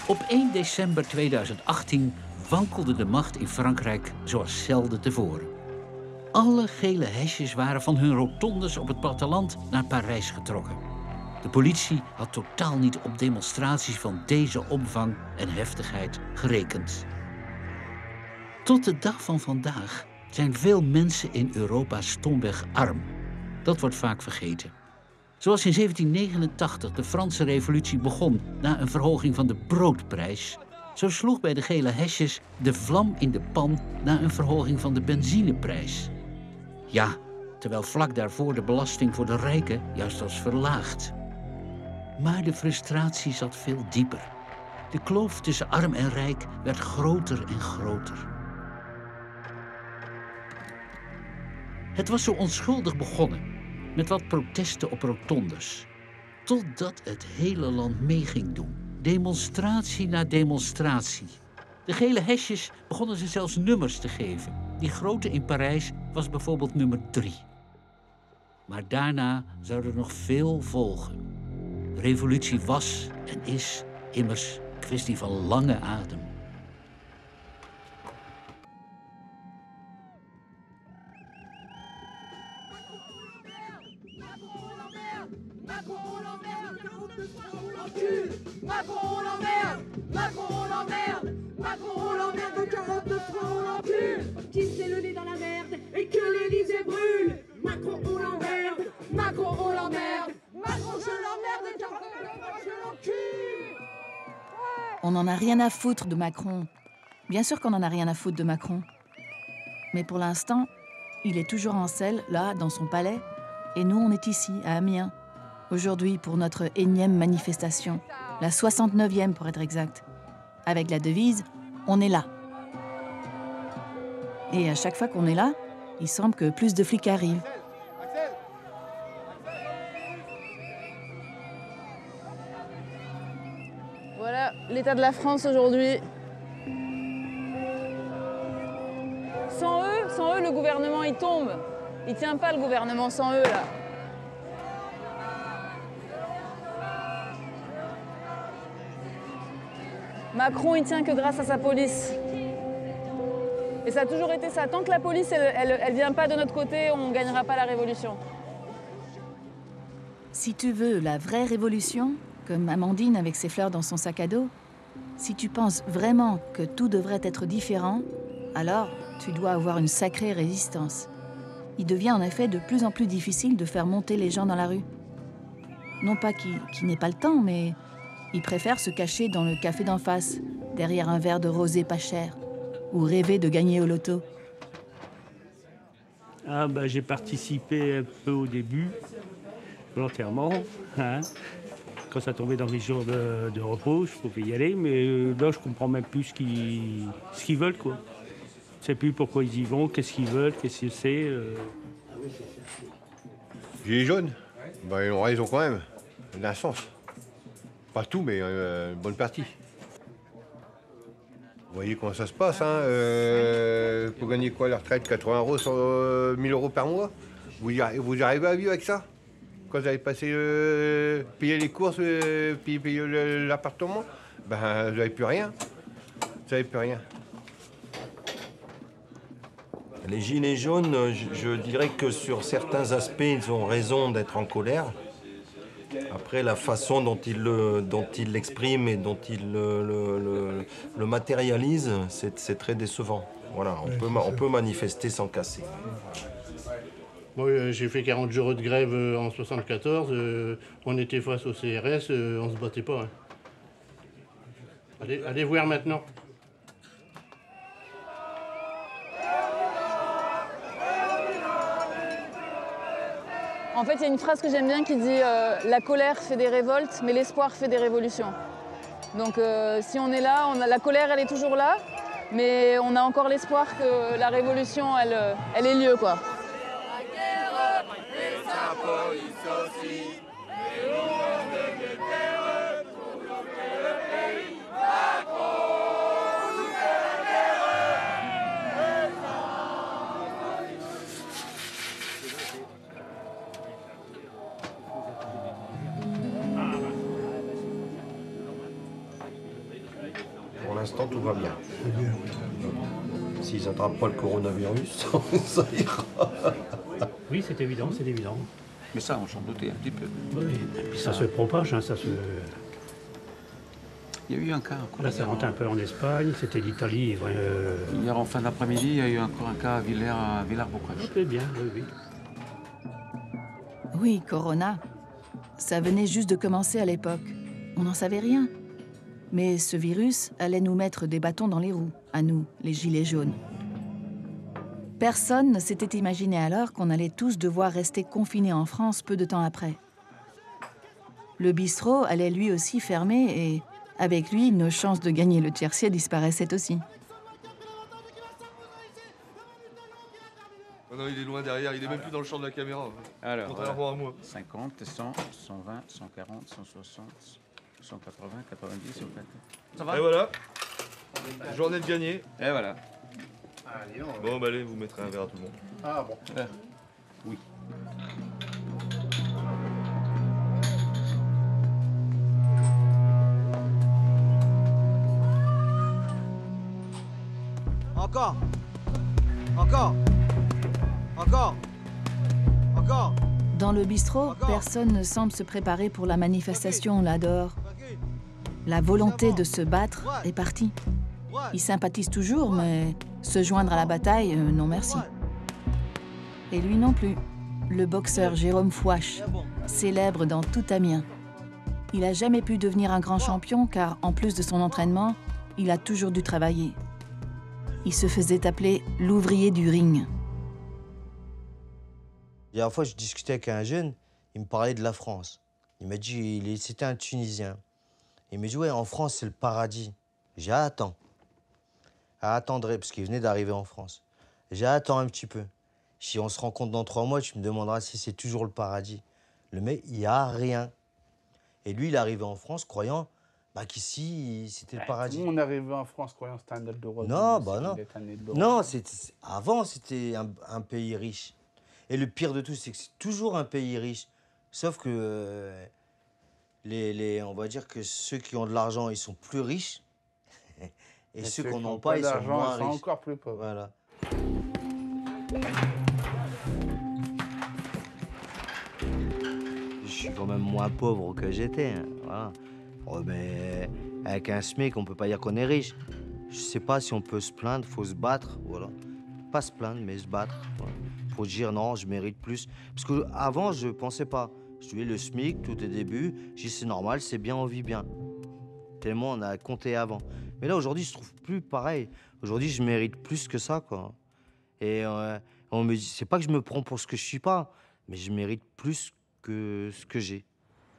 Op 1 december 2018 wankelde de macht in Frankrijk zoals zelden tevoren. Alle gele hesjes waren van hun rotondes op het platteland naar Parijs getrokken. De politie had totaal niet op demonstraties van deze omvang en heftigheid gerekend. Tot de dag van vandaag zijn veel mensen in Europa stomweg arm. Dat wordt vaak vergeten. Zoals in 1789 de Franse revolutie begon na een verhoging van de broodprijs, zo sloeg bij de gele hesjes de vlam in de pan na een verhoging van de benzineprijs. Ja, terwijl vlak daarvoor de belasting voor de rijken juist was verlaagd. Maar de frustratie zat veel dieper. De kloof tussen arm en rijk werd groter en groter. Het was zo onschuldig begonnen, met wat protesten op rotondes. Totdat het hele land mee ging doen. Demonstratie na demonstratie. De gele hesjes begonnen ze zelfs nummers te geven. Die grote in Parijs was bijvoorbeeld nummer 3. Maar daarna zou er nog veel volgen. Revolutie was en is immers een kwestie van lange adem. Macron l'emmerde, Macron l'emmerde, Macron l'emmerde, 49 on l'encule. Qui c'est le nez dans la merde et que l'Élysée brûle. Macron on l'emmerde, Macron on l'emmerde, Macron je l'emmerde et 49 je l'encule. On n'en a rien à foutre de Macron. Bien sûr qu'on n'en a rien à foutre de Macron. Mais pour l'instant, il est toujours en selle, là, dans son palais, et nous on est ici, à Amiens. Aujourd'hui, pour notre énième manifestation, la 69e pour être exact. Avec la devise « On est là ». Et à chaque fois qu'on est là, il semble que plus de flics arrivent. Voilà l'état de la France aujourd'hui. Sans eux, le gouvernement il tombe. Il tient pas le gouvernement sans eux là. Macron, il tient que grâce à sa police. Et ça a toujours été ça. Tant que la police, elle vient pas de notre côté, on ne gagnera pas la révolution. Si tu veux la vraie révolution, comme Amandine avec ses fleurs dans son sac à dos, si tu penses vraiment que tout devrait être différent, alors tu dois avoir une sacrée résistance. Il devient en effet de plus en plus difficile de faire monter les gens dans la rue. Non pas qu'ils n'aient pas le temps, mais ils préfèrent se cacher dans le café d'en face, derrière un verre de rosé pas cher, ou rêver de gagner au loto. J'ai participé un peu au début, volontairement. Quand ça tombait dans les jours de repos, je pouvais y aller, mais là, je comprends même plus ce qu'ils veulent, quoi. Je ne sais plus pourquoi ils y vont, qu'est-ce qu'ils veulent, qu'est-ce que c'est. Gilets jaunes, ils ont raison quand même, il y a un sens. Pas tout, mais une bonne partie. Vous voyez comment ça se passe, pour gagner quoi la retraite, 80 € sur 1000 € par mois. Vous arrivez à vivre avec ça? Quand vous allez passer, payer les courses, payer l'appartement, vous n'avez plus rien. Vous n'avez plus rien. Les gilets jaunes, je dirais que sur certains aspects, ils ont raison d'être en colère. Après, la façon dont ils l'expriment et dont ils le matérialisent, c'est très décevant. Voilà, on peut manifester sans casser. Moi, j'ai fait 40 jours de grève en 74. On était face au CRS, on ne se battait pas. Allez voir maintenant. En fait, il y a une phrase que j'aime bien qui dit la colère fait des révoltes, mais l'espoir fait des révolutions. Donc si on est là, la colère, elle est toujours là, mais on a encore l'espoir que la révolution, elle ait lieu, quoi. La guerre et sa police aussi. Et on devient terreux pour sauver le pays. Macron nous fait la guerre et sa police. l'instant, tout va bien. S'ils n'attrapent pas le coronavirus, ça ira. Oui, c'est évident, c'est évident. Mais ça, on s'en doutait un petit peu. Oui, et puis ça se propage, hein, ça se... Il y a eu un cas. Là, ça rentre un peu en Espagne, c'était l'Italie. Hier, en fin d'après-midi, il y a eu encore un cas à Villers-Bocage. Très bien, oui, oui. Oui, Corona. Ça venait juste de commencer à l'époque. On n'en savait rien. Mais ce virus allait nous mettre des bâtons dans les roues, à nous, les gilets jaunes. Personne ne s'était imaginé alors qu'on allait tous devoir rester confinés en France peu de temps après. Le bistrot allait lui aussi fermer et, avec lui, nos chances de gagner le tiercé disparaissaient aussi. Oh non, il est loin derrière, il est même plus dans le champ de la caméra. Alors, contrairement à moi. 50, 100, 120, 140, 160, 180, 90, 120. Ça va? Et voilà, journée de gagné. Et voilà. Bon, bah allez, vous mettrez un verre à tout le monde. Ah bon. Oui. Encore. Encore. Encore. Encore. Dans le bistrot, personne ne semble se préparer pour la manifestation là dehors. La volonté de se battre est partie. Ils sympathisent toujours, mais se joindre à la bataille, non merci. Et lui non plus. Le boxeur Jérôme Fouache, célèbre dans tout Amiens. Il n'a jamais pu devenir un grand champion car, en plus de son entraînement, il a toujours dû travailler. Il se faisait appeler l'ouvrier du ring. La dernière fois, je discutais avec un jeune, il me parlait de la France. Il m'a dit, c'était un Tunisien. Il m'a dit, ouais, en France, c'est le paradis. J'ai attends. Attendrai, parce qu'il venait d'arriver en France. J'ai attends un petit peu. Si on se rencontre dans 3 mois, tu me demanderas si c'est toujours le paradis. Le mec, il n'y a rien. Et lui, il est arrivé en France croyant qu'ici, c'était le paradis. On est arrivé en France croyant que c'était un Eldorado. Non, non. Non, avant, c'était un pays riche. Et le pire de tout, c'est que c'est toujours un pays riche. Sauf que on va dire que ceux qui ont de l'argent, ils sont plus riches. Et ceux qui n'en ont pas, ils sont moins riches. Encore plus pauvres. Voilà. Je suis quand même moins pauvre que j'étais. Hein. Voilà. Oh, mais avec un SMIC, on peut pas dire qu'on est riche. Je sais pas si on peut se plaindre, faut se battre. Voilà. Pas se plaindre, mais se battre. Voilà. Faut dire non, je mérite plus. Parce qu'avant, je pensais pas. Je disais le SMIC, tout au début, je dis c'est normal, c'est bien, on vit bien. Tellement on a compté avant. Mais là, aujourd'hui, je trouve plus pareil. Aujourd'hui, je mérite plus que ça, quoi. Et on me dit, c'est pas que je me prends pour ce que je suis pas, mais je mérite plus que ce que j'ai.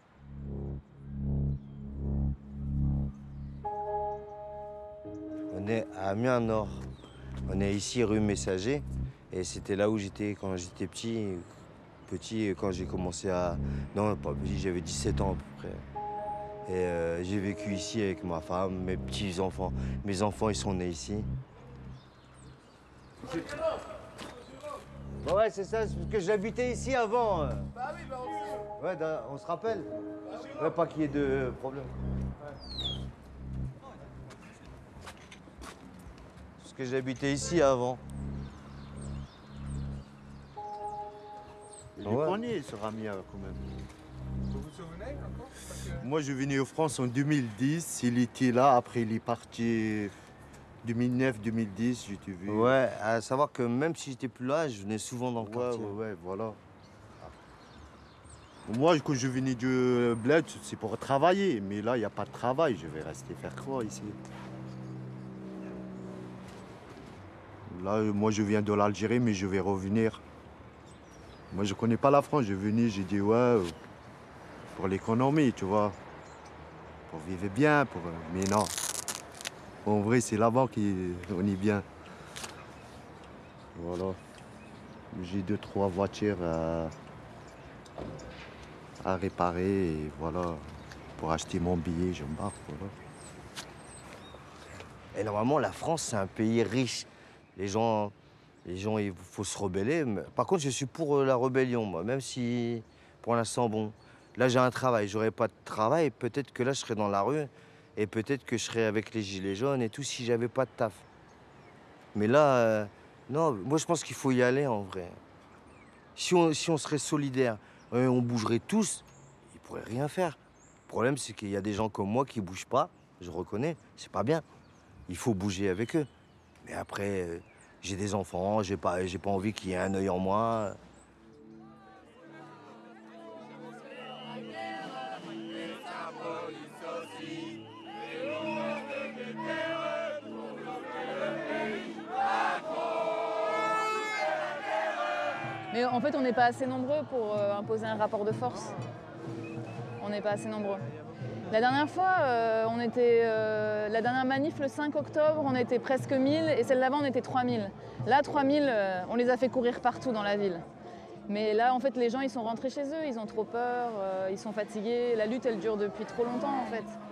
On est à Amiens Nord. On est ici rue Messager. Et c'était là où j'étais quand j'étais petit. Petit, quand j'ai commencé à... Non, pas petit, j'avais 17 ans à peu près. Et j'ai vécu ici avec ma femme, mes petits-enfants. Mes enfants, ils sont nés ici. Bah ouais, c'est ça, c'est parce que j'habitais ici avant. Bah oui, bah on Ouais, on se rappelle. Ouais, pas qu'il y ait de problème. Parce que j'habitais ici avant. Je connais ce Ramia quand même. Vous vous souvenez encore? Moi, je venais en France en 2010. Il était là, après il est parti 2009-2010, je t'ai vu. Ouais, à savoir que même si j'étais plus là, je venais souvent dans le quartier. Ouais, voilà. Moi, quand je venais du bled, c'est pour travailler. Mais là, il n'y a pas de travail. Je vais rester faire quoi ici? Là, moi, je viens de l'Algérie, mais je vais revenir. Moi, je connais pas la France. Je venais, j'ai dit, ouais, pour l'économie, tu vois. Pour vivre bien, mais non. En vrai, c'est là-bas qu'on est bien. Voilà. J'ai 2-3 voitures à réparer et voilà. Pour acheter mon billet, je me barre, voilà. Et normalement, la France, c'est un pays riche. Les gens, il faut se rebeller. Par contre, je suis pour la rébellion, moi. Même si, pour l'instant, bon, là, j'ai un travail. J'aurais pas de travail, peut-être que là, je serais dans la rue. Et peut-être que je serais avec les gilets jaunes et tout si j'avais pas de taf. Mais là, non, moi je pense qu'il faut y aller en vrai. Si on serait solidaires, on bougerait tous, ils pourraient rien faire. Le problème, c'est qu'il y a des gens comme moi qui bougent pas, je reconnais, c'est pas bien. Il faut bouger avec eux. Mais après, j'ai des enfants, j'ai pas envie qu'il y ait un œil en moi. Mais en fait, on n'est pas assez nombreux pour imposer un rapport de force. On n'est pas assez nombreux. La dernière fois, la dernière manif, le 5 octobre, on était presque 1000 et celle d'avant, on était 3000. Là, 3000, on les a fait courir partout dans la ville. Mais là, en fait, les gens, ils sont rentrés chez eux, ils ont trop peur, ils sont fatigués. La lutte, elle dure depuis trop longtemps, en fait.